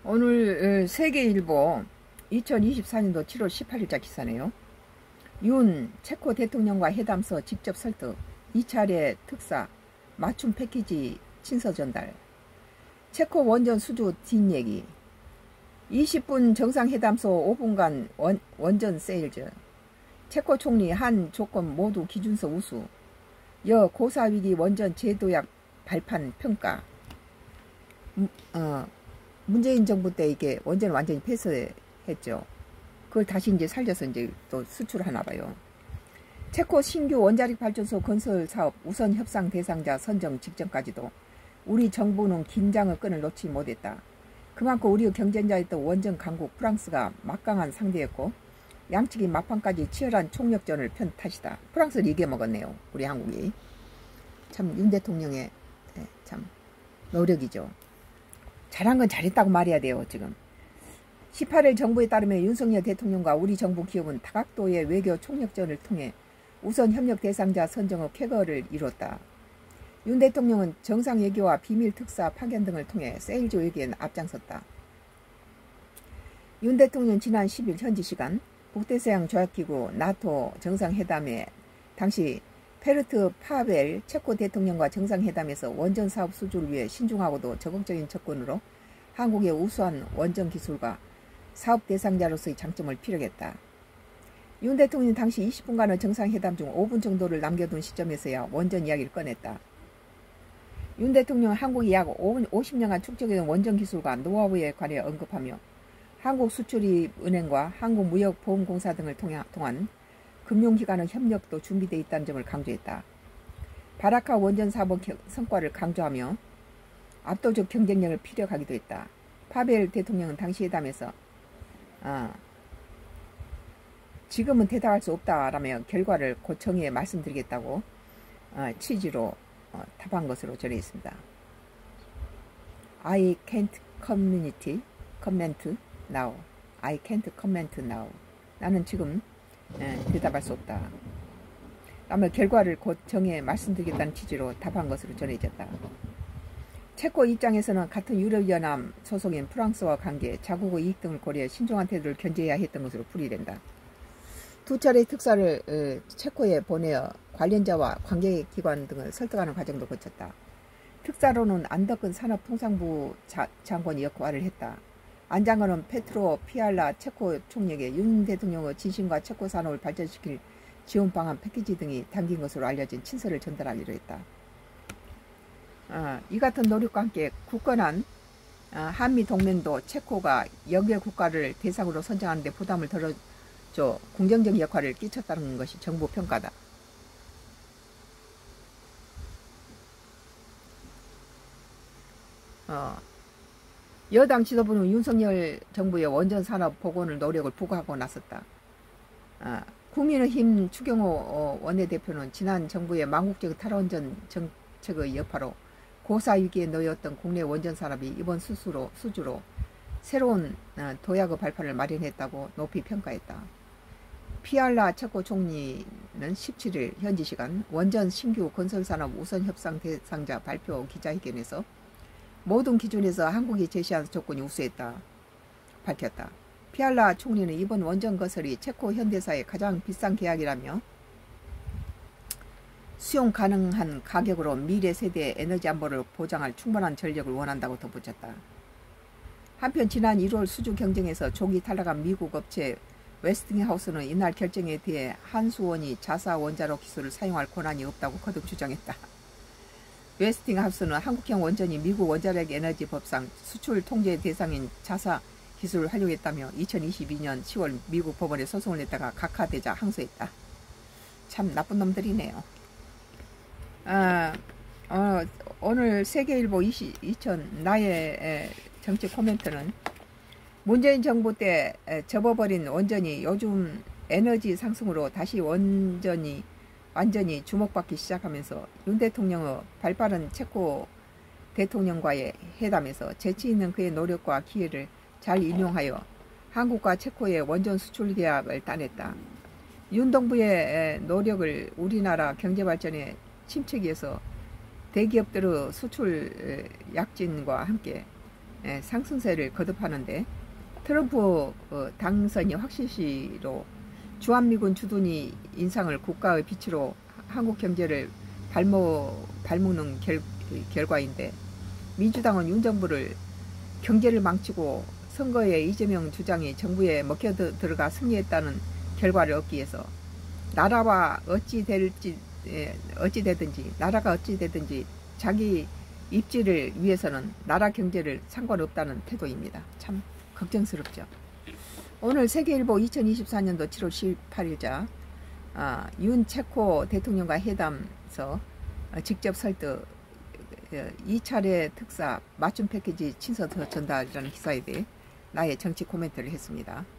오늘 세계일보 2024년도 7월 18일자 기사네요. 윤 체코 대통령과 회담서 직접 설득, 2차례 특사, 맞춤 패키지 친서 전달, 체코 원전 수주 뒷얘기, 20분 정상회담소 5분간 원전 세일즈, 체코 총리 한 조건 모두 기준서 우수, 여 고사위기 원전 제도약 발판 평가. 문재인 정부 때 이게 원전 완전히 폐쇄했죠. 그걸 다시 이제 살려서 이제 또 수출하나 봐요. 체코 신규 원자력 발전소 건설 사업 우선 협상 대상자 선정 직전까지도 우리 정부는 긴장의 끈을 놓지 못했다. 그만큼 우리의 경쟁자였던 원전 강국 프랑스가 막강한 상대였고 양측이 막판까지 치열한 총력전을 편 탓이다. 프랑스를 이겨먹었네요. 우리 한국이. 참 윤 대통령의 참 노력이죠. 잘한 건 잘했다고 말해야 돼요. 지금 18일 정부에 따르면 윤석열 대통령과 우리 정부 기업은 다각도의 외교 총력전을 통해 우선 협력 대상자 선정의 쾌거를 이뤘다. 윤 대통령은 정상외교와 비밀특사 파견 등을 통해 세일즈 외교에 앞장섰다. 윤 대통령은 지난 10일 현지 시간 북대서양 조약기구 나토 정상회담에 당시 페르트 파벨 체코 대통령과 정상회담에서 원전 사업 수주를 위해 신중하고도 적극적인 접근으로 한국의 우수한 원전 기술과 사업 대상자로서의 장점을 피력했다. 윤 대통령은 당시 20분간의 정상회담 중 5분 정도를 남겨둔 시점에서야 원전 이야기를 꺼냈다. 윤 대통령은 한국이 약 50년간 축적해온 원전 기술과 노하우에 관해 언급하며 한국수출입은행과 한국무역보험공사 등을 통한 금융기관의 협력도 준비되어 있다는 점을 강조했다. 바라카 원전 사업 성과를 강조하며 압도적 경쟁력을 피력하기도 했다. 파벨 대통령은 당시 회담에서 지금은 대답할 수 없다라며 결과를 곧 정의해 말씀드리겠다고 취지로 답한 것으로 전해있습니다. I can't comment now. I can't comment now. 나는 지금 대답할 수 없다. 라며 결과를 곧 정해 말씀드리겠다는 취지로 답한 것으로 전해졌다. 체코 입장에서는 같은 유럽연합 소속인 프랑스와 관계, 자국의 이익 등을 고려해 신중한 태도를 견제해야 했던 것으로 풀이된다. 두 차례 특사를 체코에 보내어 관련자와 관계기관 등을 설득하는 과정도 거쳤다. 특사로는 안덕근 산업통상부 장관이 역할을 했다. 안 장관은 페트로 피알라 체코 총리에게 윤 대통령의 진심과 체코 산업을 발전시킬 지원 방안 패키지 등이 담긴 것으로 알려진 친서를 전달하기로 했다. 이 같은 노력과 함께 굳건한 한미 동맹도 체코가 역여 국가를 대상으로 선정하는 데 부담을 덜어줘 긍정적 역할을 끼쳤다는 것이 정부 평가다. 여당 지도부는 윤석열 정부의 원전 산업 복원을 노력을 보고하고 나섰다. 국민의힘 추경호 원내대표는 지난 정부의 망국적 탈원전 정책의 여파로 고사 위기에 놓였던 국내 원전 산업이 이번 수주로 새로운 도약의 발판을 마련했다고 높이 평가했다. 피알라 체코 총리는 17일 현지 시간 원전 신규 건설산업 우선 협상 대상자 발표 기자회견에서 모든 기준에서 한국이 제시한 조건이 우수했다 밝혔다. 피알라 총리는 이번 원전 건설이 체코 현대사의 가장 비싼 계약이라며 수용 가능한 가격으로 미래 세대의 에너지 안보를 보장할 충분한 전력을 원한다고 덧붙였다. 한편 지난 1월 수주 경쟁에서 조기 탈락한 미국 업체 웨스팅하우스는 이날 결정에 대해 한수원이 자사 원자로 기술을 사용할 권한이 없다고 거듭 주장했다. 웨스팅하우스는 한국형 원전이 미국 원자력 에너지 법상 수출 통제 대상인 자사 기술을 활용했다며 2022년 10월 미국 법원에 소송을 냈다가 각하되자 항소했다. 참 나쁜 놈들이네요. 오늘 세계일보 2000 나의 정치 코멘트는 문재인 정부 때 접어버린 원전이 요즘 에너지 상승으로 다시 완전히 주목받기 시작하면서 윤 대통령의 발빠른 체코 대통령과의 회담에서 재치 있는 그의 노력과 기회를 잘 인용하여 한국과 체코의 원전 수출 계약을 따냈다. 윤 정부의 노력을 우리나라 경제발전에 침체기에서 대기업들의 수출 약진과 함께 상승세를 거듭하는데, 트럼프 당선이 확실시로 주한미군 주둔이 인상을 국가의 빛으로 한국 경제를 발먹는 결과인데, 민주당은 윤 정부를 경제를 망치고 선거에 이재명 주장이 정부에 먹혀 들어가 승리했다는 결과를 얻기 위해서 나라가 어찌 되든지 자기 입지를 위해서는 나라 경제를 상관없다는 태도입니다. 참 걱정스럽죠. 오늘 세계일보 2024년도 7월 18일자 윤 체코 대통령과 회담에서 직접 설득 2차례 특사 맞춤 패키지 친서 전달이라는 기사에 대해 나의 정치 코멘트를 했습니다.